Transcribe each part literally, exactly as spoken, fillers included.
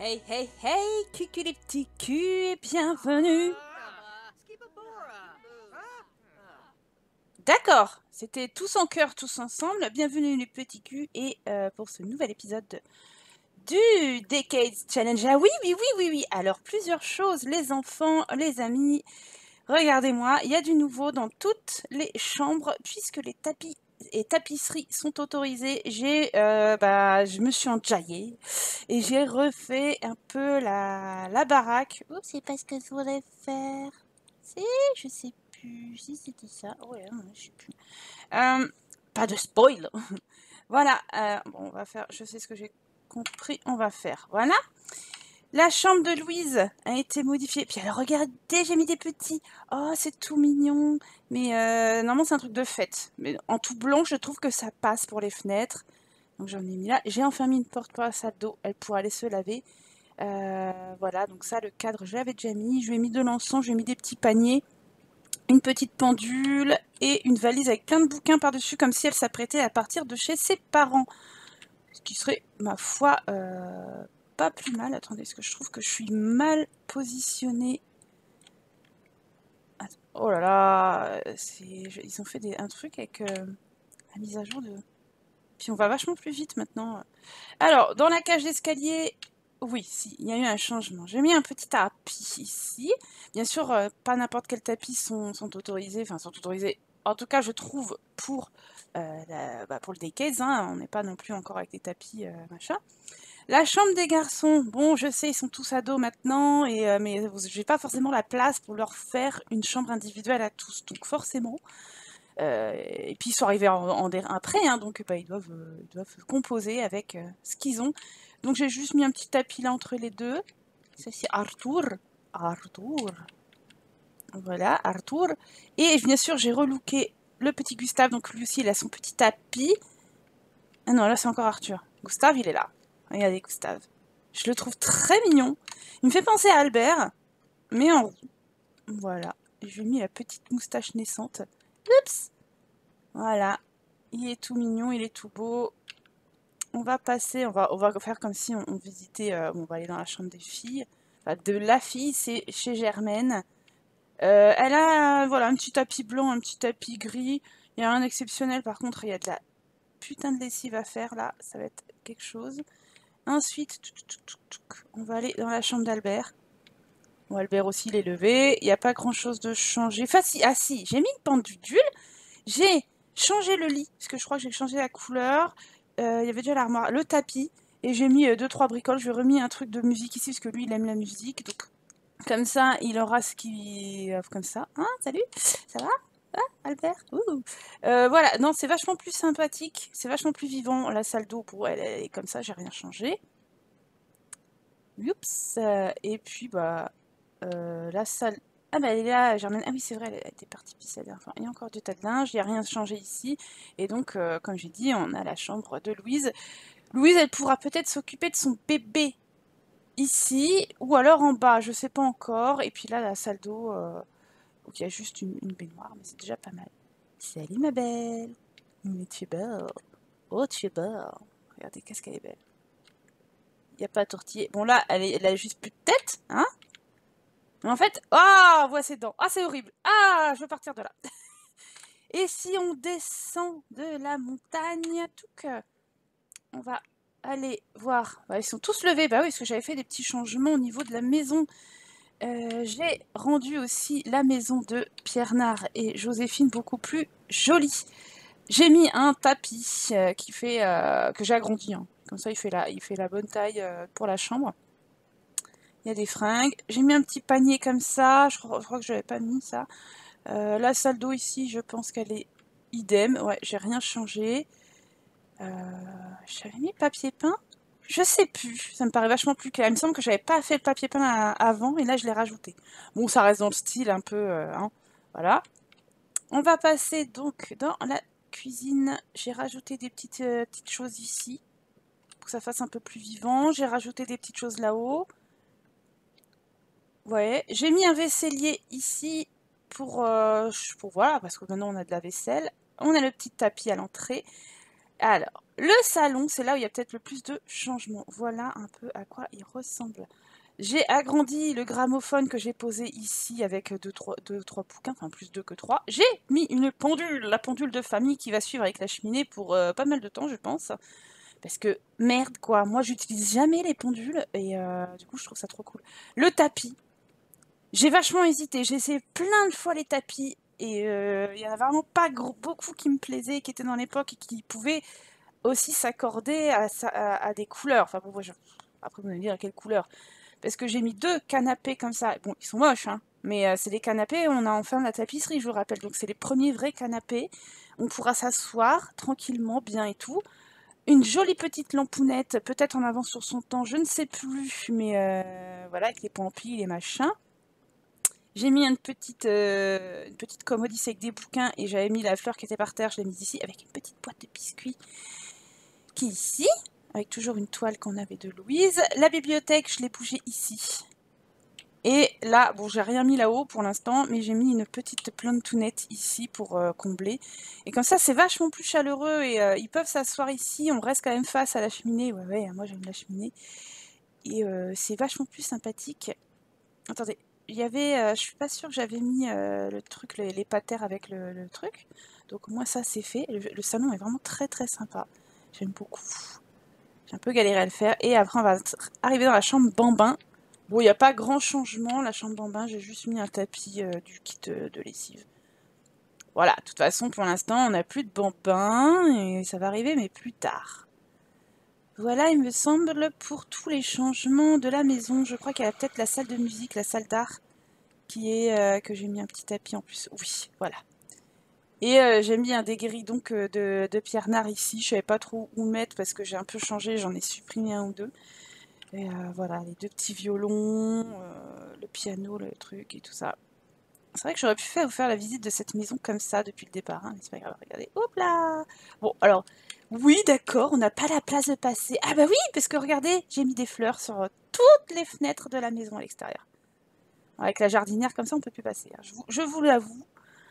Hey, hey, hey, cucu les petits culs, et bienvenue. D'accord, c'était tous en chœur, tous ensemble. Bienvenue les petits culs et euh, pour ce nouvel épisode de- du Decades Challenge. Ah oui, oui, oui, oui, oui. Alors plusieurs choses, les enfants, les amis. Regardez-moi, il y a du nouveau dans toutes les chambres puisque les tapis et tapisseries sont autorisés. J'ai, euh, bah, je me suis enjaillée et j'ai refait un peu la, la baraque. Oups, c'est pas ce que je voulais faire. Si, je sais plus si c'était ça. Ouais, hein, je sais plus. Euh, pas de spoil. Voilà. euh, bon, on va faire. Je sais ce que j'ai compris. On va faire. Voilà. La chambre de Louise a été modifiée. Puis alors, regardez, j'ai mis des petits. Oh, c'est tout mignon. Mais euh, normalement, c'est un truc de fête. Mais en tout blanc, je trouve que ça passe pour les fenêtres. Donc j'en ai mis là. J'ai enfin mis une porte pour la salle d'eau. Elle pourra aller se laver. Euh, voilà, donc ça, le cadre, je l'avais déjà mis. Je lui ai mis de l'encens, je lui ai mis des petits paniers, une petite pendule et une valise avec plein de bouquins par-dessus, comme si elle s'apprêtait à partir de chez ses parents. Ce qui serait, ma foi, euh, pas plus mal. Attendez, est-ce que je trouve que je suis mal positionnée? Attends. Oh là là, c'est, ils ont fait des, un truc avec euh, la mise à jour de... Puis on va vachement plus vite maintenant. Alors, dans la cage d'escalier, oui, si, il y a eu un changement. J'ai mis un petit tapis ici. Bien sûr, euh, pas n'importe quel tapis sont, sont autorisés, enfin sont autorisés. En tout cas, je trouve pour, euh, la- bah, pour le Decades, hein, on n'est pas non plus encore avec des tapis euh, machin. La chambre des garçons, bon, je sais, ils sont tous ados maintenant, et, euh, mais j'ai pas forcément la place pour leur faire une chambre individuelle à tous. Donc forcément, euh, et puis ils sont arrivés en, en der- après, hein, donc bah, ils, doivent, euh, ils doivent composer avec euh, ce qu'ils ont. Donc j'ai juste mis un petit tapis là entre les deux. Ça c'est Arthur. Arthur. Voilà, Arthur. Et bien sûr, j'ai relooké le petit Gustave, donc lui aussi il a son petit tapis. Ah non, là c'est encore Arthur. Gustave, il est là. Regardez Gustave. Je le trouve très mignon. Il me fait penser à Albert, mais en roux. Voilà. Je lui ai mis la petite moustache naissante. Oups. Voilà. Il est tout mignon, il est tout beau. On va passer, on va, on va faire comme si on, on visitait, euh, bon, on va aller dans la chambre des filles. Enfin, de la fille, c'est chez Germaine. Euh, elle a, voilà, un petit tapis blanc, un petit tapis gris. Il n'y a rien d'exceptionnel, par contre, il y a de la putain de lessive à faire, là. Ça va être quelque chose. Ensuite, touc, touc, touc, touc, on va aller dans la chambre d'Albert. Bon, Albert aussi, il est levé. Il n'y a pas grand-chose de changé. Enfin, si, ah si, j'ai mis une pendule. J'ai changé le lit, parce que je crois que j'ai changé la couleur. Euh, il y avait déjà l'armoire, le tapis, et j'ai mis euh, deux trois bricoles. Je lui ai remis un truc de musique ici, parce que lui, il aime la musique. Donc, comme ça, il aura ce qu'il... euh, Comme ça. Hein, salut, ça va? Ah, Albert? Ouh. Euh, voilà, non, c'est vachement plus sympathique. C'est vachement plus vivant. La salle d'eau, pour elle, elle est comme ça, j'ai rien changé. Oups. euh, Et puis, bah, euh, la salle... Ah bah elle est là, Germaine. Ah oui, c'est vrai, elle était partie pisser la dernière fois. Il y a encore du tas de linge, il n'y a rien changé ici. Et donc, euh, comme j'ai dit, on a la chambre de Louise. Louise, elle pourra peut-être s'occuper de son bébé ici, ou alors en bas, je sais pas encore. Et puis là, la salle d'eau, euh, où il y a juste une, une baignoire, mais c'est déjà pas mal. Salut ma belle. Mais tu es belle. Oh, tu es belle. Regardez, qu'est-ce qu'elle est belle. Il n'y a pas à tortiller. Bon là, elle, est, elle a juste plus de tête, hein. Mais en fait, ah, oh, voit ses dents. Ah, c'est horrible. Ah, je veux partir de là. Et si on descend de la montagne, tout que on va aller voir. Bah, ils sont tous levés. Bah oui, parce que j'avais fait des petits changements au niveau de la maison. Euh, J'ai rendu aussi la maison de Pierre Nard et Joséphine beaucoup plus jolie. J'ai mis un tapis euh, qui fait euh, que j'ai agrandi. Hein. Comme ça, il fait la, il fait la bonne taille euh, pour la chambre. Il y a des fringues. J'ai mis un petit panier comme ça. Je crois, je crois que je n'avais pas mis ça. Euh, la salle d'eau ici, je pense qu'elle est idem. Ouais, j'ai rien changé. Euh, j'avais mis papier peint. Je sais plus. Ça me paraît vachement plus clair. Il me semble que j'avais pas fait le papier peint à- avant et là je l'ai rajouté. Bon, ça reste dans le style un peu. Euh, hein, voilà. On va passer donc dans la cuisine. J'ai rajouté des petites, euh, petites choses ici pour que ça fasse un peu plus vivant. J'ai rajouté des petites choses là-haut. Ouais, j'ai mis un vaisselier ici pour, euh, pour voilà, parce que maintenant on a de la vaisselle. On a le petit tapis à l'entrée. Alors, le salon, c'est là où il y a peut-être le plus de changements. Voilà un peu à quoi il ressemble. J'ai agrandi le gramophone que j'ai posé ici avec deux, trois, deux, trois bouquins, enfin plus deux que trois. J'ai mis une pendule, la pendule de famille qui va suivre avec la cheminée pour euh, pas mal de temps, je pense. Parce que, merde quoi, moi j'utilise jamais les pendules et euh, du coup je trouve ça trop cool. Le tapis, j'ai vachement hésité, j'ai essayé plein de fois les tapis et euh, il y en a vraiment pas gros- beaucoup qui me plaisaient, qui étaient dans l'époque et qui pouvaient aussi s'accorder à, sa- à- à des couleurs. Enfin bon, je- après vous allez me dire à quelle couleur. Parce que j'ai mis deux canapés comme ça. Bon, ils sont moches, hein, mais euh, c'est des canapés, on a enfin de la tapisserie, je vous rappelle. Donc c'est les premiers vrais canapés. On pourra s'asseoir tranquillement, bien et tout. Une jolie petite lampounette, peut-être en avance sur son temps, je ne sais plus, mais euh, voilà, avec les pampis, les machins. J'ai mis une petite, euh, une petite commode ici avec des bouquins et j'avais mis la fleur qui était par terre, je l'ai mise ici avec une petite boîte de biscuits qui est ici, avec toujours une toile qu'on avait de Louise. La bibliothèque, je l'ai bougée ici. Et là, bon, j'ai rien mis là-haut pour l'instant, mais j'ai mis une petite plantounette ici pour euh, combler. Et comme ça, c'est vachement plus chaleureux et euh, ils peuvent s'asseoir ici. On reste quand même face à la cheminée. Ouais, ouais, moi j'aime la cheminée. Et euh, c'est vachement plus sympathique. Attendez, il y avait, euh, je suis pas sûre que j'avais mis euh, le truc, les, les patères avec le, le truc. Donc au moins ça c'est fait. Le, le salon est vraiment très très sympa. J'aime beaucoup. J'ai un peu galéré à le faire. Et après on va arriver dans la chambre bambin. Bon, il n'y a pas grand changement, la chambre bambin, j'ai juste mis un tapis euh, du kit euh, de lessive. Voilà, de toute façon, pour l'instant, on n'a plus de bambin, et ça va arriver, mais plus tard. Voilà, il me semble, pour tous les changements de la maison. Je crois qu'il y a peut-être la salle de musique, la salle d'art, qui est... euh, que j'ai mis un petit tapis en plus. Oui, voilà. Et euh, j'ai mis un des grilles donc euh, de, de Pierre Nard ici. Je savais pas trop où mettre parce que j'ai un peu changé, j'en ai supprimé un ou deux. Et euh, voilà, les deux petits violons, euh, le piano, le truc et tout ça. C'est vrai que j'aurais pu faire, vous faire la visite de cette maison comme ça depuis le départ, hein, mais c'est pas grave, regardez. Hop là! Bon, alors, oui, d'accord, on n'a pas la place de passer. Ah bah oui, parce que regardez, j'ai mis des fleurs sur euh, toutes les fenêtres de la maison à l'extérieur. Avec la jardinière, comme ça, on peut plus passer, hein, je vous, je vous l'avoue.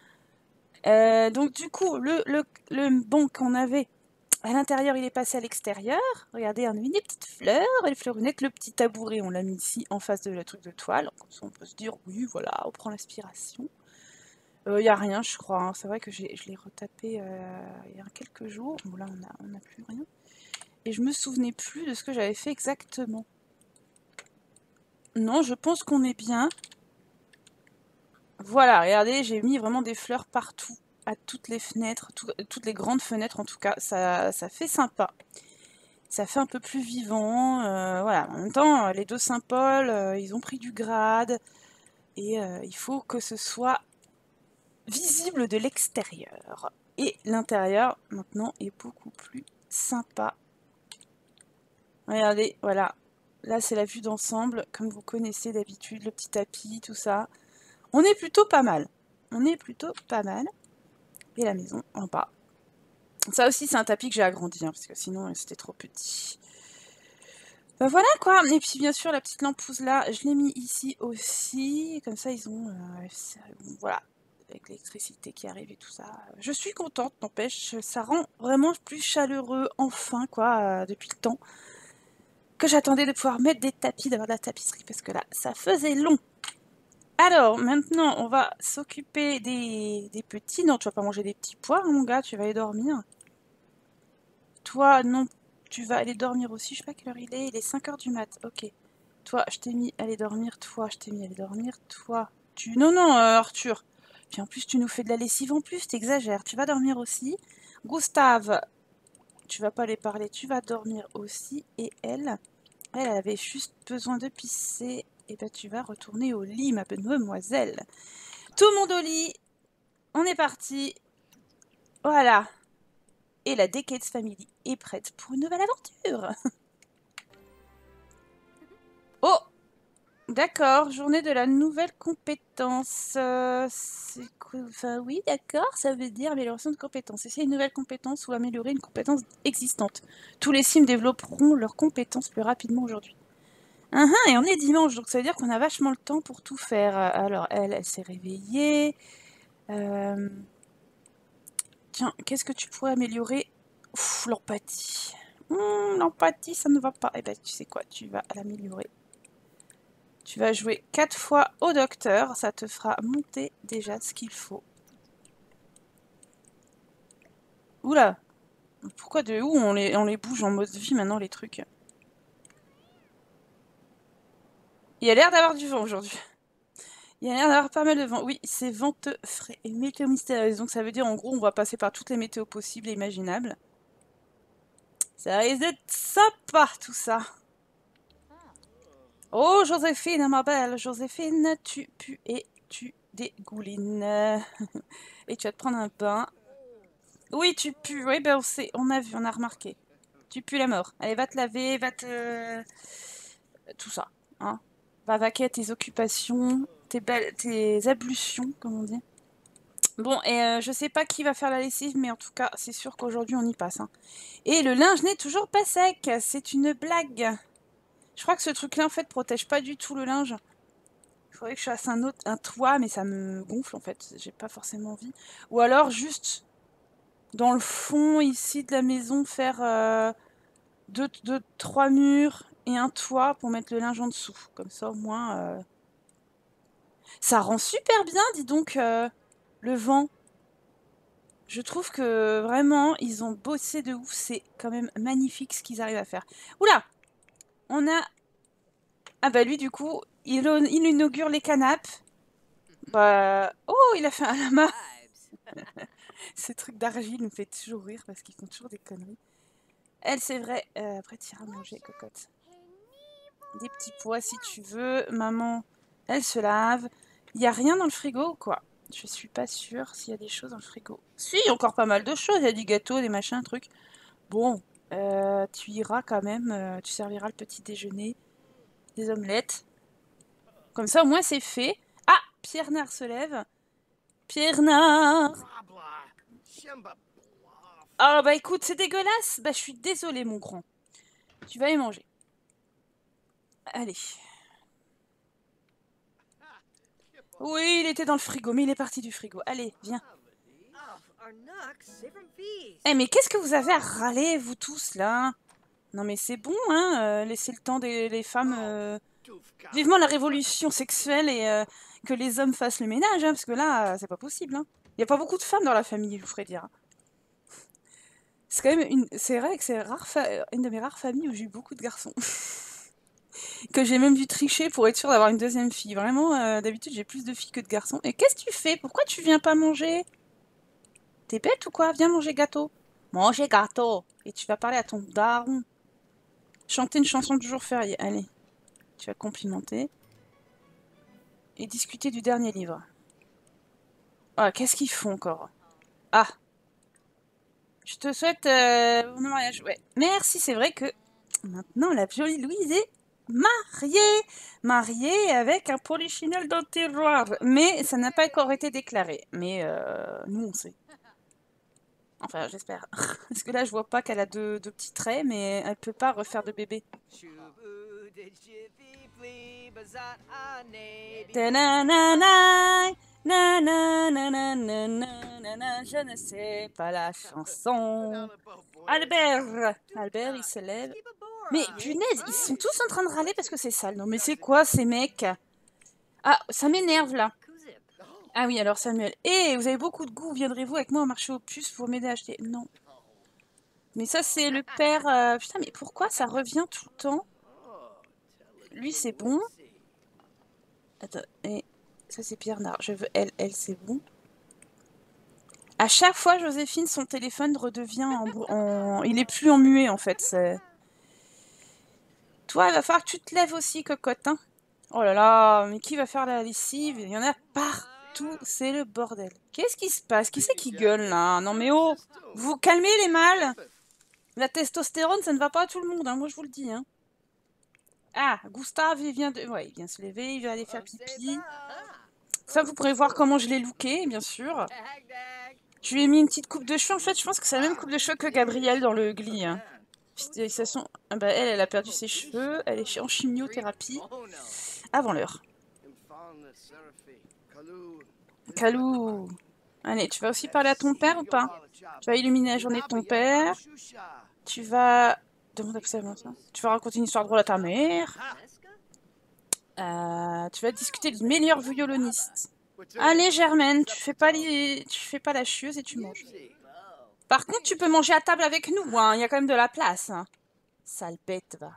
Euh, donc du coup, le, le, le banc qu'on avait à l'intérieur, il est passé à l'extérieur. Regardez, on a mis des petites fleurs, et les fleuronnettes, le petit tabouret, on l'a mis ici en face de la truc de toile. Comme ça, on peut se dire, oui, voilà, on prend l'inspiration. Il euh, n'y a rien, je crois, hein. C'est vrai que je l'ai retapé euh, il y a quelques jours. Bon, là, on n'a plus rien. Et je me souvenais plus de ce que j'avais fait exactement. Non, je pense qu'on est bien. Voilà, regardez, j'ai mis vraiment des fleurs partout, à toutes les fenêtres, tout, toutes les grandes fenêtres en tout cas. Ça, ça fait sympa. Ça fait un peu plus vivant. Euh, voilà, en même temps, les deux Saint-Paul, euh, ils ont pris du grade. Et euh, il faut que ce soit visible de l'extérieur. Et l'intérieur, maintenant, est beaucoup plus sympa. Regardez, voilà. Là, c'est la vue d'ensemble, comme vous connaissez d'habitude, le petit tapis, tout ça. On est plutôt pas mal. On est plutôt pas mal. Et la maison en bas. Ça aussi, c'est un tapis que j'ai agrandi, hein, parce que sinon, c'était trop petit. Ben voilà, quoi. Et puis, bien sûr, la petite lampeuse là, je l'ai mis ici aussi. Comme ça, ils ont... Euh, voilà. Avec l'électricité qui arrive et tout ça. Je suis contente, n'empêche. Ça rend vraiment plus chaleureux, enfin, quoi, euh, depuis le temps que j'attendais de pouvoir mettre des tapis, d'avoir de la tapisserie, parce que là, ça faisait long. Alors, maintenant, on va s'occuper des, des petits. Non, tu vas pas manger des petits pois, mon gars, tu vas aller dormir. Toi, non, tu vas aller dormir aussi. Je sais pas quelle heure il est. Il est cinq heures du mat, ok. Toi, je t'ai mis à aller dormir. Toi, je t'ai mis à aller dormir. Toi, tu... Non, non, euh, Arthur. Puis en plus, tu nous fais de la lessive en plus, t'exagères. Tu vas dormir aussi. Gustave, tu vas pas aller parler, tu vas dormir aussi. Et elle, elle avait juste besoin de pisser. Et ben, tu vas retourner au lit, ma bonne demoiselle. Tout le monde au lit. On est parti. Voilà. Et la Decades Family est prête pour une nouvelle aventure. Oh! D'accord, journée de la nouvelle compétence. Euh, c'est quoi? Enfin, oui, d'accord, ça veut dire amélioration de compétences. Essayer une nouvelle compétence ou améliorer une compétence existante. Tous les sims développeront leurs compétences plus rapidement aujourd'hui. Uh -huh, et on est dimanche, donc ça veut dire qu'on a vachement le temps pour tout faire. Alors, elle, elle s'est réveillée. Euh... Tiens, qu'est-ce que tu pourrais améliorer? Ouf, l'empathie. Hum, l'empathie, ça ne va pas. Eh ben, tu sais quoi, tu vas l'améliorer. Tu vas jouer quatre fois au docteur. Ça te fera monter déjà ce qu'il faut. Oula! Pourquoi de où on les, on les bouge en mode vie maintenant, les trucs? Il y a l'air d'avoir du vent aujourd'hui. Il y a l'air d'avoir pas mal de vent. Oui, c'est venteux, frais et météo mystérieuse. Donc ça veut dire en gros on va passer par toutes les météos possibles et imaginables. Ça risque d'être sympa tout ça. Oh Joséphine, ma belle Joséphine, tu pues et tu dégoulines. Et tu vas te prendre un bain. Oui, tu pues. Oui, ben on sait, on a vu, on a remarqué. Tu pues la mort. Allez, va te laver, va te... Tout ça, hein. Va vaquer à tes occupations, tes, belles, tes ablutions, comme on dit. Bon, et euh, je sais pas qui va faire la lessive, mais en tout cas, c'est sûr qu'aujourd'hui, on y passe. Hein. Et le linge n'est toujours pas sec. C'est une blague. Je crois que ce truc-là, en fait, protège pas du tout le linge. Il faudrait que je fasse un autre, un toit, mais ça me gonfle, en fait. J'ai pas forcément envie. Ou alors, juste dans le fond, ici, de la maison, faire euh, deux, deux, trois murs et un toit pour mettre le linge en dessous. Comme ça, au moins... Euh... Ça rend super bien, dis donc, euh, le vent. Je trouve que vraiment, ils ont bossé de ouf. C'est quand même magnifique ce qu'ils arrivent à faire. Oula! On a... Ah bah lui, du coup, il, il inaugure les canapes. Bah... Oh, il a fait un lama. Ces trucs d'argile me fait toujours rire parce qu'ils font toujours des conneries. Elle, c'est vrai. Euh, après, tu iras manger, cocotte. Des petits pois si tu veux. Maman, elle se lave. Il n'y a rien dans le frigo ou quoi? Je suis pas sûre s'il y a des choses dans le frigo. Si, il y a encore pas mal de choses. Il y a du gâteau, des machins, trucs. Bon, euh, tu iras quand même. Euh, tu serviras le petit déjeuner. Des omelettes. Comme ça, au moins, c'est fait. Ah, Pierre Nard se lève. Pierre Nard! Ah bah écoute, c'est dégueulasse. Bah je suis désolée, mon grand. Tu vas y manger. Allez. Oui, il était dans le frigo, mais il est parti du frigo. Allez, viens. Eh, mais qu'est-ce que vous avez à râler, vous tous, là? Non, mais c'est bon, hein, euh, laissez le temps des les femmes... Euh... Vivement la révolution sexuelle et euh, que les hommes fassent le ménage, hein, parce que là, c'est pas possible. Hein. Il n'y a pas beaucoup de femmes dans la famille, je vous ferais dire. C'est quand même une... C'est vrai que c'est rare fa... une de mes rares familles où j'ai eu beaucoup de garçons. Que j'ai même dû tricher pour être sûre d'avoir une deuxième fille. Vraiment, euh, d'habitude, j'ai plus de filles que de garçons. Et qu'est-ce que tu fais? Pourquoi tu viens pas manger? T'es bête ou quoi? Viens manger gâteau. Manger gâteau. Et tu vas parler à ton daron. Chanter une chanson du jour férié. Allez, tu vas complimenter. Et discuter du dernier livre. Ah, qu'est-ce qu'ils font encore? Ah. Je te souhaite euh, bon mariage. Ouais. Merci, c'est vrai que maintenant la jolie Louise est mariée. Mariée avec un polichinelle dans le tiroir. Mais ça n'a pas encore été déclaré. Mais euh, nous, on sait. Enfin, j'espère. Parce que là, je vois pas qu'elle a deux, deux petits traits, mais elle peut pas refaire de bébé. Ta-na-na-na, na-na-na-na-na-na-na, je ne sais pas la chanson. Albert, Albert, il se lève. Mais punaise, ils sont tous en train de râler parce que c'est sale. Non, mais c'est quoi ces mecs? Ah, ça m'énerve là. Ah oui, alors Samuel. Eh, vous avez beaucoup de goût, viendrez-vous avec moi au marché aux puces pour m'aider à acheter? Non. Mais ça, c'est le père... euh, Putain, mais pourquoi ça revient tout le temps? Lui, c'est bon. Attends, et ça, c'est Pierre Nard. Je veux elle, elle, c'est bon. À chaque fois, Joséphine, son téléphone redevient en... en... Il est plus en muet, en fait. Toi, il va falloir que tu te lèves aussi, cocotte. Hein. Oh là là, mais qui va faire la lessive? Il y en a partout. C'est le bordel. Qu'est-ce qui se passe? Qui c'est qui gueule, là? Non, mais oh, vous calmez les mâles. La testostérone, ça ne va pas à tout le monde, hein, moi je vous le dis. Hein. Ah, Gustave, il vient de... Ouais, il vient se lever, il va aller faire pipi. Ça, vous pourrez voir comment je l'ai looké, bien sûr. Je lui ai mis une petite coupe de cheveux. En fait, je pense que c'est la même coupe de cheveux que Gabrielle dans le Glee. Hein. Sont... Ah bah, elle, elle a perdu ses cheveux. Elle est en chimiothérapie. Avant l'heure. Kalou. Allez, tu vas aussi parler à ton père ou pas? Tu vas illuminer la journée de ton père. Tu vas... Demande absolument ça. Tu vas raconter une histoire drôle à ta mère. Euh, tu vas discuter du meilleur violoniste. Allez, Germaine, tu fais pas les... tu fais pas la chieuse et tu manges. Par contre, tu peux manger à table avec nous, hein. Il y a quand même de la place. Hein. Sale bête, va.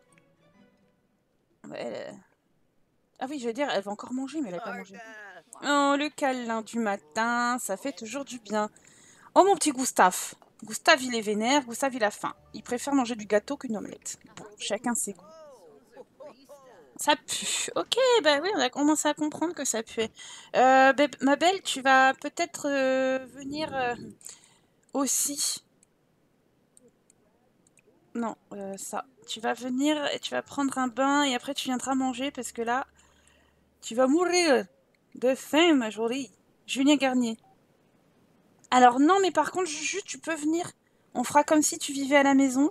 Ouais, ah oui, je veux dire, elle va encore manger, mais elle n'a pas mangé. Oh, le câlin du matin, ça fait toujours du bien. Oh, mon petit Gustave. Gustave, il est vénère, Gustave, il a faim. Il préfère manger du gâteau qu'une omelette. Bon, chacun ses goûts. Ça pue. Ok, bah oui, on a commencé à comprendre que ça puait. Euh, bah, ma belle, tu vas peut-être euh, venir euh, aussi. Non, euh, ça. Tu vas venir et tu vas prendre un bain et après tu viendras manger parce que là, tu vas mourir de faim, ma jolie. Julien Garnier. Alors non, mais par contre, Juju, tu peux venir. On fera comme si tu vivais à la maison.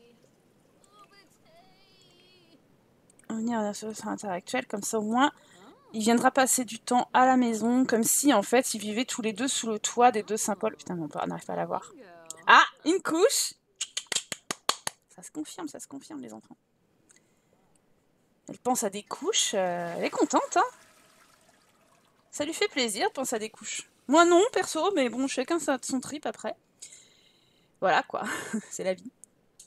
On va venir à la solution intellectuelle, comme ça au moins, il viendra passer du temps à la maison, comme si en fait ils vivaient tous les deux sous le toit des deux Saint-Paul. Putain, on n'arrive pas à la voir. Ah, une couche. Ça se confirme, ça se confirme, les enfants. Elle pense à des couches, euh, elle est contente, hein. Ça lui fait plaisir de penser à des couches. Moi non, perso, mais bon, chacun sa- son trip après. Voilà quoi, c'est la vie.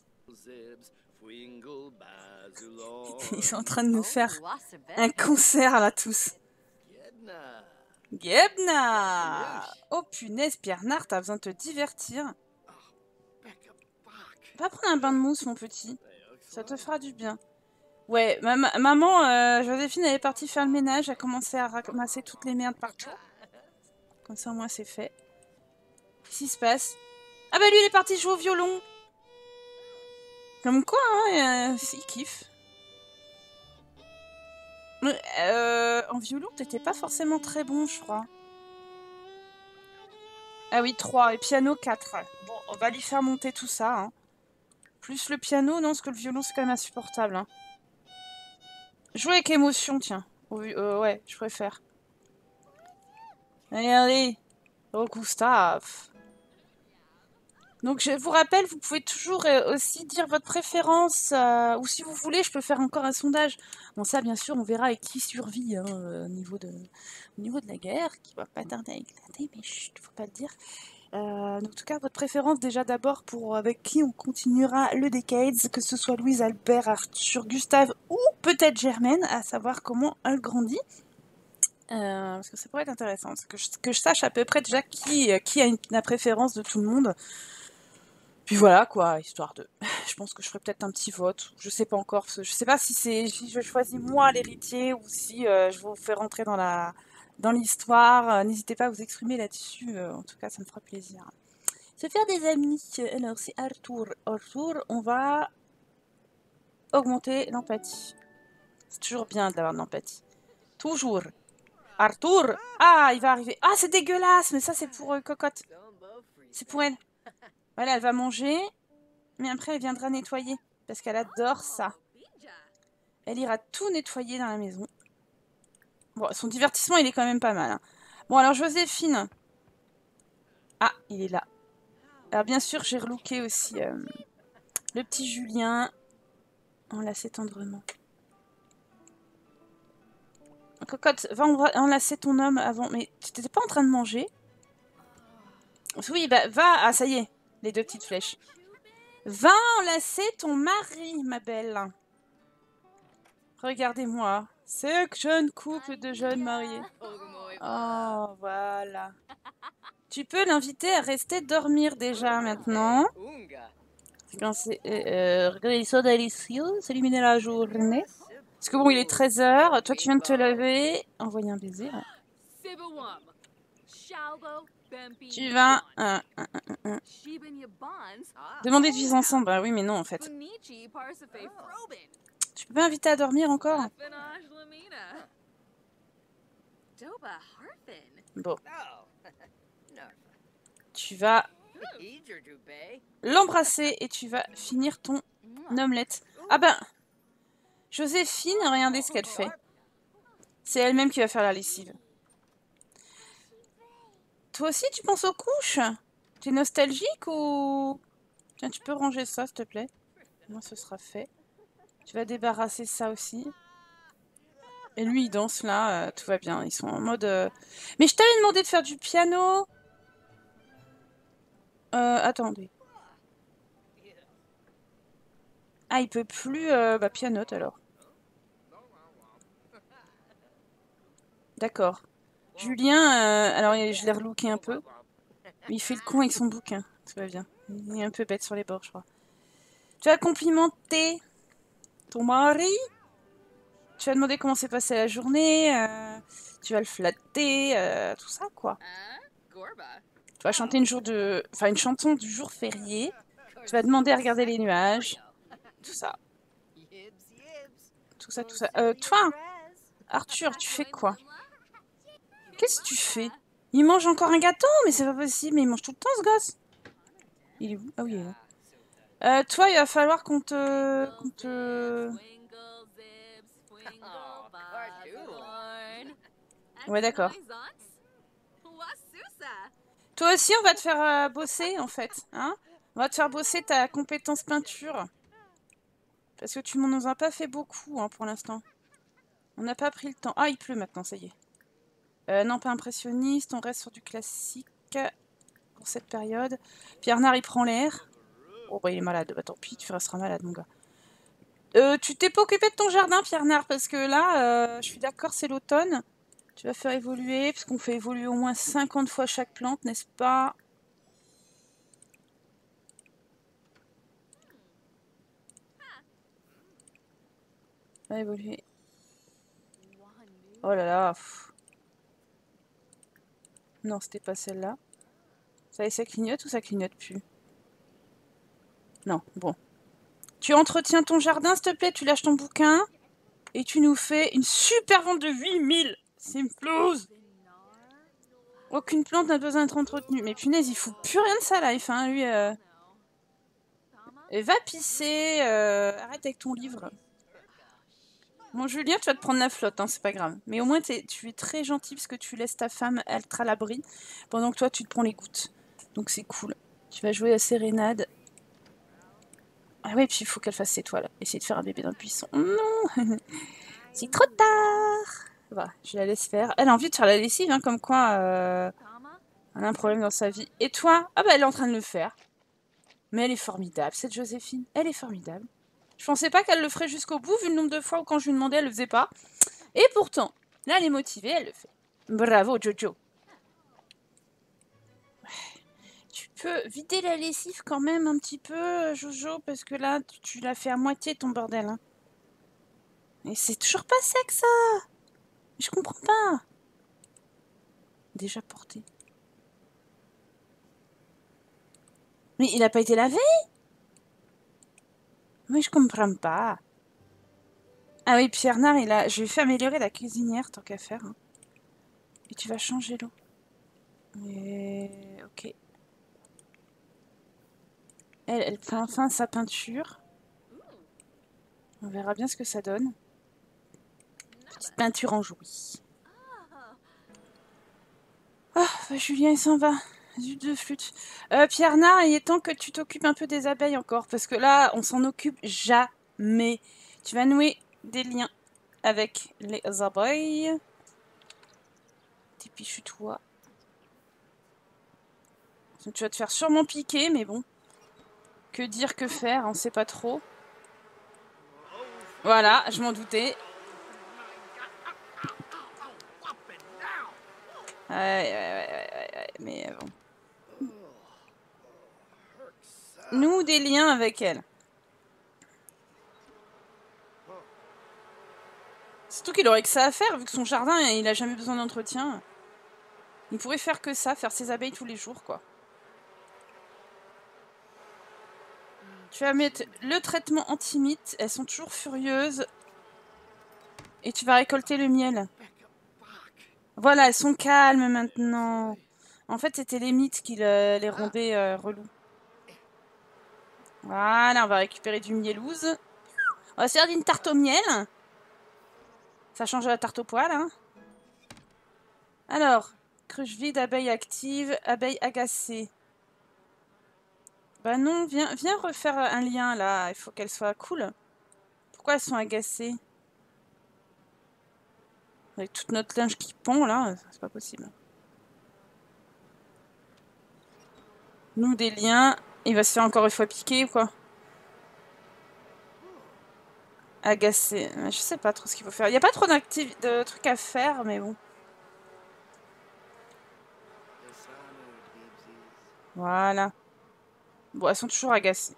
Ils sont en train de nous faire un concert là tous. Gebna! Oh punaise, Bernard, t'as besoin de te divertir. Va prendre un bain de mousse, mon petit. Ça te fera du bien. Ouais, ma ma maman, euh, Joséphine, elle est partie faire le ménage, elle a commencé à ramasser toutes les merdes partout. Comme ça, au moins, c'est fait. Qu'est-ce qui se passe? Ah bah lui, il est parti jouer au violon. Comme quoi, hein, euh, il kiffe. Euh, en violon, t'étais pas forcément très bon, je crois. Ah oui, trois. Et piano, quatre. Bon, on va lui faire monter tout ça. Hein. Plus le piano, non, parce que le violon, c'est quand même insupportable. Hein. Jouer avec émotion, tiens. Oui, euh, ouais, je préfère. Allez, allez. Oh, Gustave. Donc, je vous rappelle, vous pouvez toujours euh, aussi dire votre préférence. Euh, ou si vous voulez, je peux faire encore un sondage. Bon, ça, bien sûr, on verra avec qui survit hein, euh, au, niveau de, au niveau de la guerre, qui va pas tarder à éclater, mais chut, faut pas le dire. Euh, donc, en tout cas, votre préférence déjà d'abord pour avec qui on continuera le Decades, que ce soit Louise, Albert, Arthur, Gustave ou peut-être Germaine, à savoir comment elle grandit. Euh, parce que ça pourrait être intéressant, que je, que je sache à peu près déjà qui, qui a une, la préférence de tout le monde. Puis voilà quoi, histoire de... Je pense que je ferai peut-être un petit vote, je sais pas encore, parce que je sais pas si c'est si je choisis moi l'héritier ou si euh, je vous fais rentrer dans la dans l'histoire. Euh, N'hésitez pas à vous exprimer là-dessus, euh, en tout cas ça me fera plaisir. Se faire des amis, alors c'est Arthur. Arthur, on va augmenter l'empathie. C'est toujours bien d'avoir de l'empathie. Toujours. Arthur! Ah, il va arriver. Ah, c'est dégueulasse, mais ça c'est pour euh, Cocotte. C'est pour elle. Voilà, elle va manger, mais après elle viendra nettoyer, parce qu'elle adore ça. Elle ira tout nettoyer dans la maison. Bon, son divertissement, il est quand même pas mal. Hein. Bon, alors Joséphine. Ah, il est là. Alors bien sûr, j'ai relooké aussi euh, le petit Julien. Enlacer tendrement. Cocotte, va enlacer ton homme avant. Mais tu t'étais pas en train de manger? Oui, bah va. Ah, ça y est, les deux petites flèches. Va enlacer ton mari, ma belle. Regardez-moi. Ce jeune couple de jeunes mariés. Oh, voilà. Tu peux l'inviter à rester dormir déjà maintenant. Quand c'est euh, euh, délicieux, s'éliminer la journée. Parce que bon, il est treize heures, toi tu viens de te lever. Envoyer un baiser. Ouais. Tu vas... Euh, euh, euh, euh. Demander de vivre ensemble. Bah oui, mais non en fait. Tu peux pas inviter à dormir encore? Bon. Tu vas l'embrasser et tu vas finir ton omelette. Ah ben, Joséphine, regardez ce qu'elle fait. C'est elle-même qui va faire la lessive. Toi aussi, tu penses aux couches? T'es nostalgique ou... Tiens, tu peux ranger ça, s'il te plaît. Moi, ce sera fait. Tu vas débarrasser ça aussi. Et lui, il danse là, euh, tout va bien. Ils sont en mode... euh, Mais je t'avais demandé de faire du piano. Euh, attendez. Ah, il peut plus... Euh... Bah, pianote alors. D'accord. Julien, euh, alors je l'ai relooké un peu. Il fait le con avec son bouquin. Tout va bien. Il est un peu bête sur les bords, je crois. Tu vas complimenter ton mari. Tu vas demander comment s'est passée la journée. euh, Tu vas le flatter, euh, tout ça, quoi. Tu vas chanter une, jour de... enfin, une chanson du jour férié. Tu vas demander à regarder les nuages. Tout ça. Tout ça, tout ça. Euh, toi, Arthur, tu fais quoi? Qu'est-ce que tu fais? Il mange encore un gâteau? Mais c'est pas possible, mais il mange tout le temps, ce gosse. Il est où? Ah oui, il est là. Euh, toi, il va falloir qu'on te... qu'on te... Ouais, d'accord. Toi aussi, on va te faire euh, bosser, en fait. Hein? On va te faire bosser ta compétence peinture. Parce que tu m'en as pas fait beaucoup, hein, pour l'instant. On n'a pas pris le temps. Ah, il pleut maintenant, ça y est. Euh, non, pas impressionniste. On reste sur du classique pour cette période. Pierre Nard, il prend l'air. Oh, bah, il est malade. Bah, tant pis, tu resteras malade, mon gars. Euh, tu t'es pas occupé de ton jardin, Pierre Nard, parce que là, euh, je suis d'accord, c'est l'automne. Tu vas faire évoluer, parce qu'on fait évoluer au moins cinquante fois chaque plante, n'est-ce pas? Va évoluer. Oh là là. Pff. Non, c'était pas celle-là. Ça y est, ça clignote ou ça clignote plus? Non, bon. Tu entretiens ton jardin, s'il te plaît, tu lâches ton bouquin. Et tu nous fais une super vente de huit mille. Simplouse. Aucune plante n'a besoin d'être entretenue. Mais punaise, il fout plus rien de sa life, hein, lui. Euh... Et va pisser. Euh... Arrête avec ton livre. Bon, Julien, tu vas te prendre la flotte, hein, c'est pas grave. Mais au moins, es, tu es très gentil parce que tu laisses ta femme être à l'abri pendant que toi, tu te prends les gouttes. Donc, c'est cool. Tu vas jouer à Sérénade. Ah ouais, puis il faut qu'elle fasse ses toiles. Essayer de faire un bébé dans le buisson. Non. C'est trop tard. Voilà, je la laisse faire. Elle a envie de faire la lessive, hein, comme quoi euh, elle a un problème dans sa vie. Et toi? Ah bah, elle est en train de le faire. Mais elle est formidable, cette Joséphine. Elle est formidable. Je pensais pas qu'elle le ferait jusqu'au bout, vu le nombre de fois où quand je lui demandais, elle le faisait pas. Et pourtant, là, elle est motivée, elle le fait. Bravo, Jojo. Tu peux vider la lessive quand même un petit peu, Jojo, parce que là, tu, tu l'as fait à moitié, ton bordel. Hein. Et c'est toujours pas sec, ça. Je comprends pas. Déjà porté. Mais il a pas été lavé? Mais je comprends pas. Ah oui, Pierre Nard, il a... je lui ai fait améliorer la cuisinière, tant qu'à faire. Hein. Et tu vas changer l'eau. Et... ok. Elle, elle fait enfin sa peinture. On verra bien ce que ça donne. Petite peinture enjouie. Ah, bah Julien, il s'en va. Zut de flûte. Euh, Pierre Nard, il est temps que tu t'occupes un peu des abeilles encore. Parce que là, on s'en occupe jamais. Tu vas nouer des liens avec les abeilles. Dépiche-toi. Tu vas te faire sûrement piquer, mais bon. Que dire, que faire, on sait pas trop. Voilà, je m'en doutais. Ouais, ouais, ouais, ouais, ouais, mais bon. Nous, des liens avec elle. Surtout qu'il aurait que ça à faire, vu que son jardin, il a jamais besoin d'entretien. Il pourrait faire que ça, faire ses abeilles tous les jours, quoi. Tu vas mettre le traitement anti-mythe. Elles sont toujours furieuses. Et tu vas récolter le miel. Voilà, elles sont calmes maintenant. En fait, c'était les mythes qui le, les rendaient euh, relous. Voilà, on va récupérer du mielouze. On va se faire d'une tarte au miel. Ça change de la tarte au poil, hein. Alors, Cruche vide, abeille active, abeille agacée. Bah non, viens, viens refaire un lien là. Il faut qu'elle soit cool. Pourquoi elles sont agacées? Avec toute notre linge qui pend là, c'est pas possible. Nous des liens. Il va se faire encore une fois piquer ou quoi? Agacé. Je sais pas trop ce qu'il faut faire. Il n'y a pas trop de trucs à faire, mais bon. Voilà. Bon, elles sont toujours agacées.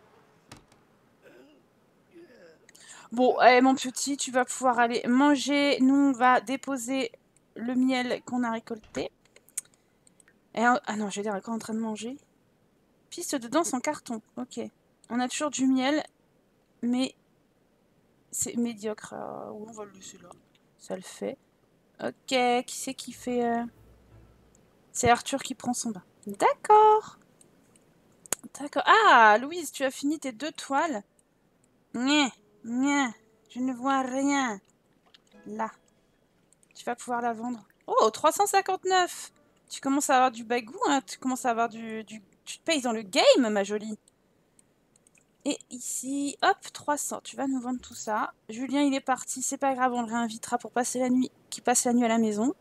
Bon, allez, mon petit, tu vas pouvoir aller manger. Nous, on va déposer le miel qu'on a récolté. Et, ah non, j'ai l'air encore en train de manger. Piste de danse en carton. Ok. On a toujours du miel, mais c'est médiocre. Euh, on va le laisser là. Ça le fait. Ok, qui c'est qui fait... Euh... C'est Arthur qui prend son bain. D'accord. D'accord. Ah, Louise, tu as fini tes deux toiles. Nyeh, nyeh, je ne vois rien. Là. Tu vas pouvoir la vendre. Oh, trois cent cinquante-neuf. Tu commences à avoir du bagou, hein. Tu commences à avoir du, du... Tu te payes dans le game, ma jolie. Et ici, hop, trois cents. Tu vas nous vendre tout ça. Julien, il est parti. C'est pas grave, on le réinvitera pour passer la nuit. Qui passe la nuit à la maison.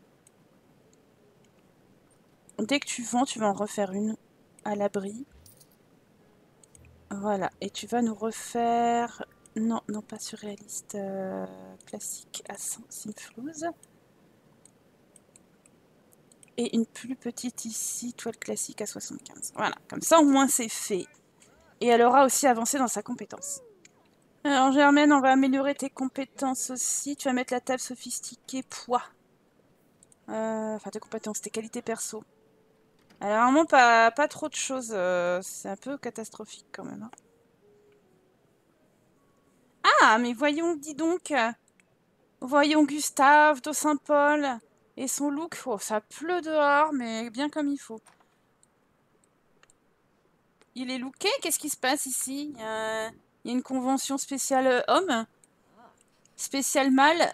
Dès que tu vends, tu vas en refaire une à l'abri. Voilà. Et tu vas nous refaire... Non, non, pas surréaliste. Euh, classique à cent simflouz. Et une plus petite ici, toile classique à soixante-quinze. Voilà, comme ça au moins c'est fait. Et elle aura aussi avancé dans sa compétence. Alors Germaine, on va améliorer tes compétences aussi. Tu vas mettre la table sophistiquée poids. Euh, enfin tes compétences, tes qualités perso. Alors vraiment pas, pas trop de choses. Euh, c'est un peu catastrophique quand même. Hein. Ah, mais voyons, dis donc. Voyons Gustave de Saint-Paul. Et son look. Oh, ça pleut dehors, mais bien comme il faut. Il est looké? Qu'est-ce qui se passe ici? Il y a, il y a une convention spéciale euh, homme? Spéciale mâle?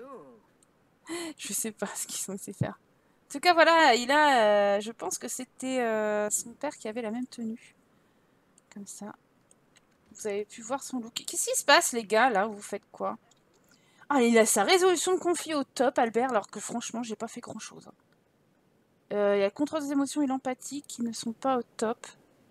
Je sais pas ce qu'ils sont censés faire. En tout cas, voilà, il a... Euh, je pense que c'était euh, son père qui avait la même tenue. Comme ça. Vous avez pu voir son look. Qu'est-ce qui se passe, les gars, là? Vous faites quoi? Ah, il a sa résolution de conflit au top, Albert, alors que franchement, j'ai pas fait grand-chose. Euh, il y a le contrôle des émotions et l'empathie qui ne sont pas au top.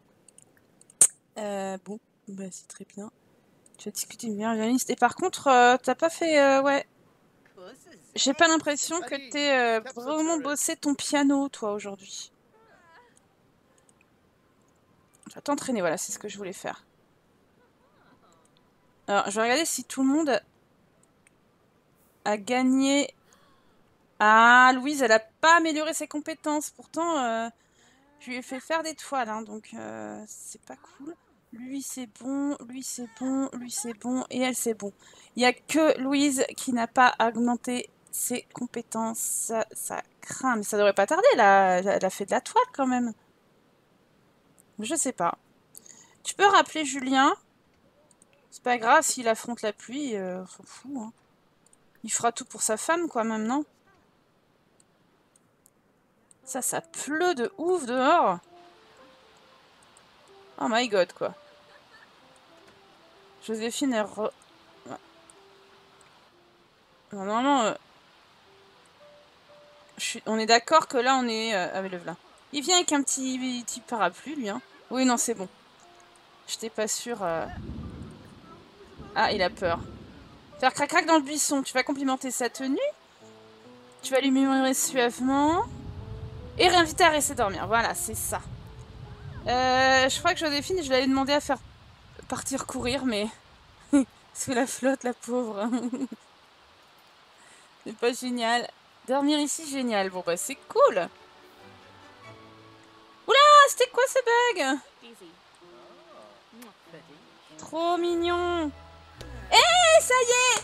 Euh, bon, bah c'est très bien. Tu as discuté une meilleure violoniste. Et par contre, euh, t'as pas fait... Euh, ouais. J'ai pas l'impression que t'aies euh, vraiment bossé ton piano, toi, aujourd'hui. Tu vas t'entraîner, voilà, c'est ce que je voulais faire. Alors, je vais regarder si tout le monde a gagné... Ah, Louise, elle a pas amélioré ses compétences. Pourtant, euh, je lui ai fait faire des toiles, hein, donc euh, c'est pas cool. Lui, c'est bon, lui, c'est bon, lui, c'est bon, et elle, c'est bon. Il n'y a que Louise qui n'a pas augmenté ses compétences. Ça, ça craint, mais ça devrait pas tarder, là. Elle a fait de la toile, quand même. Je sais pas. Tu peux rappeler Julien? C'est pas grave s'il affronte la pluie, euh, on s'en fout. Hein. Il fera tout pour sa femme, quoi, même, non? Ça, ça pleut de ouf dehors. Oh my god, quoi. Joséphine est re... Ouais. Normalement, euh... je suis... on est d'accord que là, on est... Euh... Ah, mais le voilà. Il vient avec un petit, petit parapluie, lui. Hein. Oui, non, c'est bon. J'étais pas sûre. Euh... Ah, il a peur. Faire crac-crac dans le buisson. Tu vas complimenter sa tenue. Tu vas lui murmurer suavement. Et réinviter à rester dormir. Voilà, c'est ça. Euh, je crois que Joséphine, je l'avais demandé à faire partir courir, mais... Sous la flotte, la pauvre. C'est pas génial. Dormir ici, génial. Bon, bah, c'est cool. Oula, c'était quoi ce bug? Trop mignon. Eh, hey, ça y est!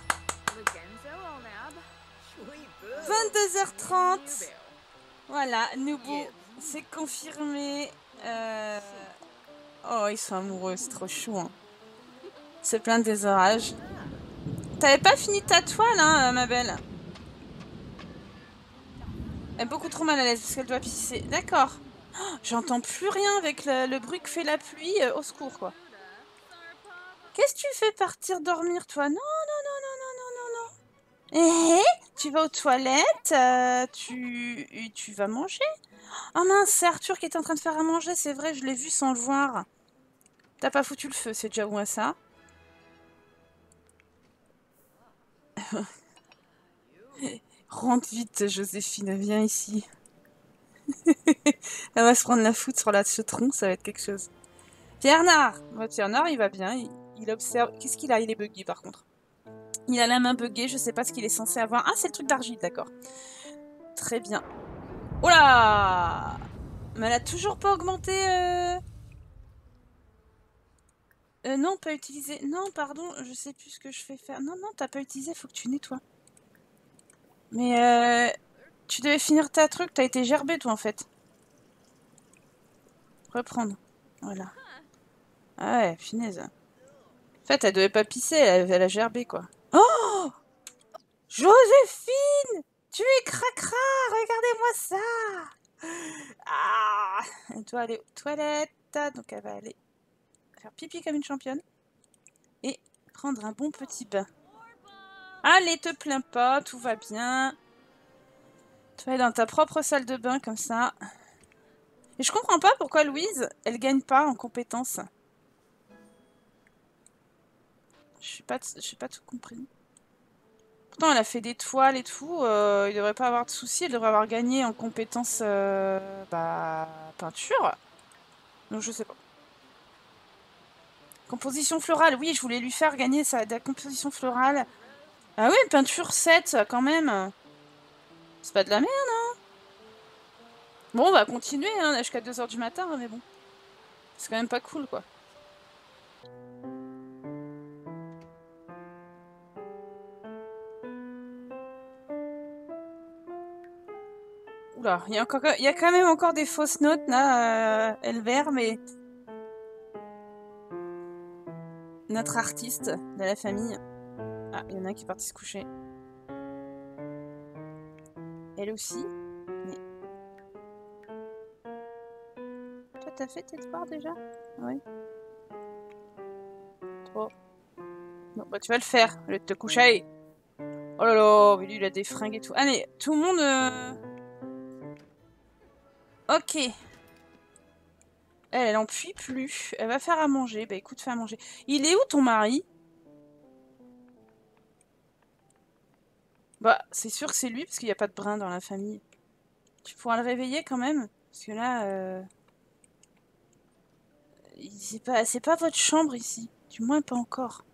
vingt-deux heures trente. Voilà, Nubo, c'est confirmé. Euh... Oh, ils sont amoureux, c'est trop chou. Hein. C'est plein des orages. T'avais pas fini ta toile, hein, ma belle? Elle est beaucoup trop mal à l'aise parce qu'elle doit pisser. D'accord. Oh, j'entends plus rien avec le, le bruit que fait la pluie. Euh, au secours, quoi. Qu'est-ce que tu fais partir dormir, toi? Non, non, non, non, non, non, non, non. Eh, tu vas aux toilettes, euh, tu, tu vas manger? Oh mince, c'est Arthur qui est en train de faire à manger, c'est vrai, je l'ai vu sans le voir. T'as pas foutu le feu, c'est déjà moins ça. Rentre vite, Joséphine, viens ici. Elle va se prendre la foudre sur la tronc, ça va être quelque chose. Bernard! Bah, Bernard, il va bien, il, il observe. Qu'est-ce qu'il a? Il est bugué par contre. Il a la main buggée, je sais pas ce qu'il est censé avoir. Ah, c'est le truc d'argile, d'accord. Très bien. Oh là! Mais elle a toujours pas augmenté... Euh... Euh, non, pas utilisé. Non, pardon, je sais plus ce que je fais faire. Non, non, t'as pas utilisé, faut que tu nettoies. Mais euh... tu devais finir ta truc, t'as été gerbé toi en fait. Reprendre. Voilà. Ah ouais, finesse. En fait, elle devait pas pisser, elle, elle a gerbé quoi. Oh! Joséphine! Tu es cracra! Regardez-moi ça! Ah! Elle doit aller aux toilettes, donc elle va aller faire pipi comme une championne. Et prendre un bon petit bain. Allez, te plains pas, tout va bien. Tu vas dans ta propre salle de bain comme ça. Et je comprends pas pourquoi Louise, elle gagne pas en compétences. Je suis pas, je suis pas tout compris. Pourtant, elle a fait des toiles et tout. Euh, il devrait pas avoir de soucis. Elle devrait avoir gagné en compétences euh, bah, peinture. Donc je sais pas. Composition florale. Oui, je voulais lui faire gagner sa, de la composition florale. Ah oui, peinture sept quand même. C'est pas de la merde, hein. Bon, on va continuer hein, jusqu'à deux heures du matin, mais bon. C'est quand même pas cool, quoi. Oula, il y, a encore, il y a quand même encore des fausses notes, là, euh, Elver, mais... Notre artiste de la famille... Ah, il y en a un qui est parti se coucher. Elle aussi. Mais... Toi, t'as fait tes devoirs déjà? Oui. Trop. Bon, bah tu vas le faire, au lieu de te coucher. Oh là là, mais lui, il a des fringues et tout. Ah, mais tout le monde... Euh... Ok. Elle, elle en puit plus. Elle va faire à manger. Bah écoute, fais à manger. Il est où ton mari? Bah, c'est sûr que c'est lui, parce qu'il n'y a pas de brin dans la famille. Tu pourras le réveiller quand même? Parce que là... Euh... C'est pas, c'est pas votre chambre ici. Du moins, pas encore.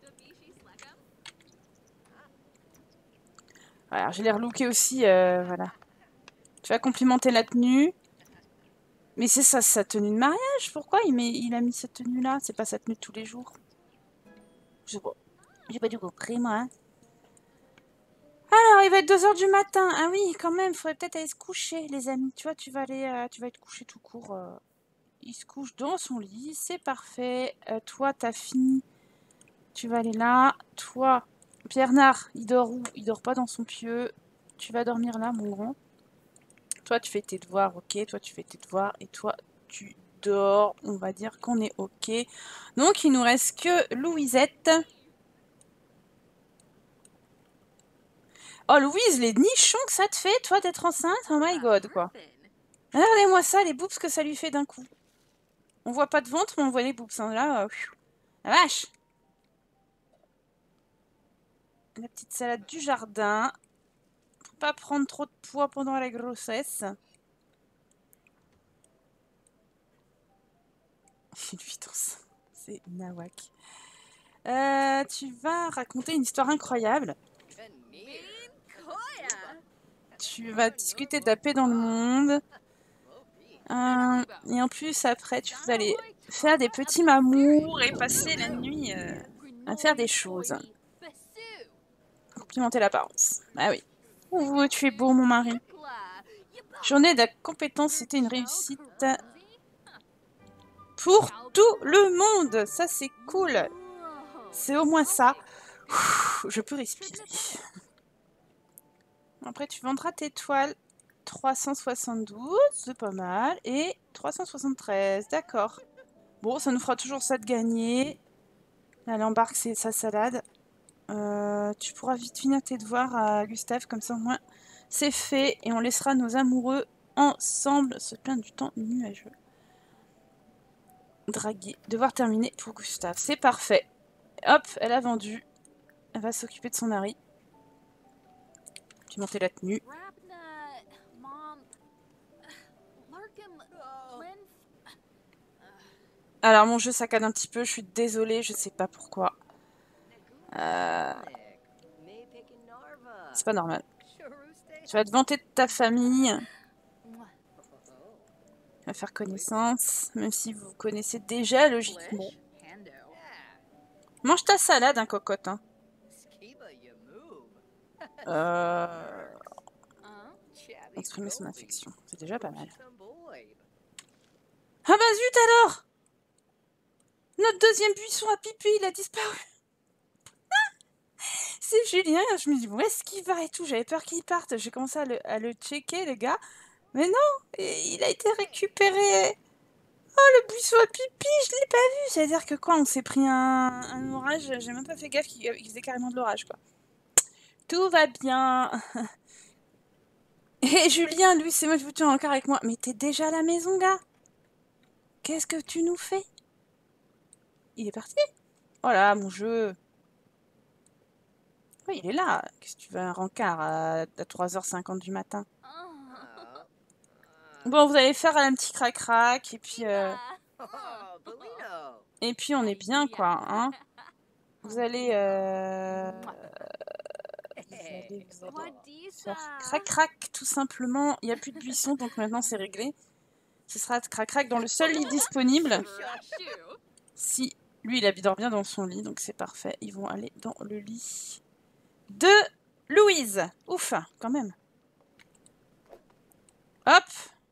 Voilà, je l'ai relooké aussi, euh, voilà. Tu vas complimenter la tenue. Mais c'est ça, sa tenue de mariage. Pourquoi il, met, il a mis cette tenue-là? C'est pas sa tenue de tous les jours. Je sais pas. J'ai pas du compris, moi. Hein. Alors, il va être deux heures du matin. Ah oui, quand même, faudrait peut-être aller se coucher, les amis. Tu vois, tu vas aller, euh, tu vas être couché tout court. Euh, il se couche dans son lit, c'est parfait. Euh, toi, t'as fini. Tu vas aller là. Toi, Bernard, il dort où? Il dort pas dans son pieu. Tu vas dormir là, mon grand. Toi, tu fais tes devoirs, ok. Toi, tu fais tes devoirs. Et toi, tu dors. On va dire qu'on est ok. Donc, il nous reste que Louisette. Oh, Louise, les nichons que ça te fait, toi, d'être enceinte? Oh my god, quoi. Regardez-moi ça, les boobs que ça lui fait d'un coup. On voit pas de ventre, mais on voit les boobs. Hein. Là, euh, la vache. La petite salade du jardin. Faut pas prendre trop de poids pendant la grossesse. Lui, c'est nawak. Euh, tu vas raconter une histoire incroyable. Tu vas discuter de la paix dans le monde. Euh, et en plus, après, tu vas aller faire des petits mamours et passer la nuit euh, à faire des choses. Complimenter l'apparence. Ah oui. Ouh, tu es beau, mon mari. Journée de la compétence, c'était une réussite pour tout le monde. Ça, c'est cool. C'est au moins ça. Ouh, je peux respirer. Après, tu vendras tes toiles. trois cent soixante-douze, c'est pas mal. Et trois cent soixante-treize, d'accord. Bon, ça nous fera toujours ça de gagner. Là, elle embarque ses- sa salade. Euh, tu pourras vite finir tes devoirs à Gustave, comme ça au moins c'est fait. Et on laissera nos amoureux ensemble se plaindre du temps nuageux. Draguer. Devoir terminer pour Gustave. C'est parfait. Hop, elle a vendu. Elle va s'occuper de son mari. Puis monter la tenue. Alors mon jeu saccade un petit peu, je suis désolée, je sais pas pourquoi. Euh... C'est pas normal. Tu vas te vanter de ta famille. Tu vas faire connaissance, même si vous connaissez déjà logiquement. Mange ta salade, hein, cocotte. Hein. Euh... Exprimer son affection, c'est déjà pas mal. Ah bah zut alors! Notre deuxième buisson à pipi, il a disparu. C'est Julien, je me dis où est-ce qu'il va et tout, j'avais peur qu'il parte. J'ai commencé à le, à le checker, les gars. Mais non, il a été récupéré. Oh, le buisson à pipi, je l'ai pas vu. C'est-à-dire que quoi, on s'est pris un, un orage, j'ai même pas fait gaffe qu'il qu faisait carrément de l'orage, quoi. Tout va bien. Et Julien, lui, c'est moi, je vous tiens encore avec moi. Mais t'es déjà à la maison, gars? Qu'est-ce que tu nous fais? Il est parti? Voilà, mon jeu. Oui, il est là. Qu'est-ce que tu veux, un rencard à, à trois heures cinquante du matin? Bon, vous allez faire un petit crac-crac, et puis... Euh... Et puis, on est bien, quoi, hein? Vous allez... Euh... Vous allez, vous allez faire crac-crac, tout simplement. Il n'y a plus de buisson, donc maintenant, c'est réglé. Ce sera crac-crac dans le seul lit disponible. Si, lui, il dort bien dans son lit, donc c'est parfait. Ils vont aller dans le lit de Louise. Ouf, quand même. Hop.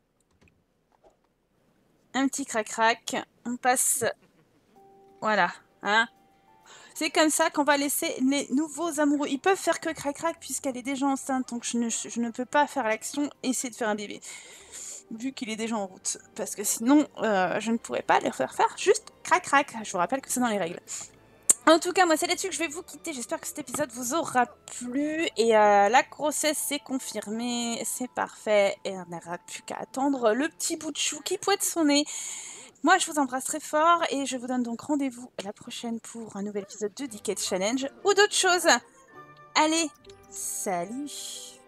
Un petit crac-crac. On passe... Voilà, hein. C'est comme ça qu'on va laisser les nouveaux amoureux. Ils peuvent faire que crac-crac puisqu'elle est déjà enceinte, donc je ne, je ne peux pas faire l'action essayer de faire un bébé. Vu qu'il est déjà en route. Parce que sinon, euh, je ne pourrais pas leur faire faire juste crac-crac. Je vous rappelle que c'est dans les règles. En tout cas, moi, c'est là-dessus que je vais vous quitter. J'espère que cet épisode vous aura plu. Et euh, la grossesse, c'est confirmé. C'est parfait. Et on n'aura plus qu'à attendre le petit bout de chou qui pointe son nez. Moi, je vous embrasse très fort. Et je vous donne donc rendez-vous la prochaine pour un nouvel épisode de Decade Challenge ou d'autres choses. Allez, salut!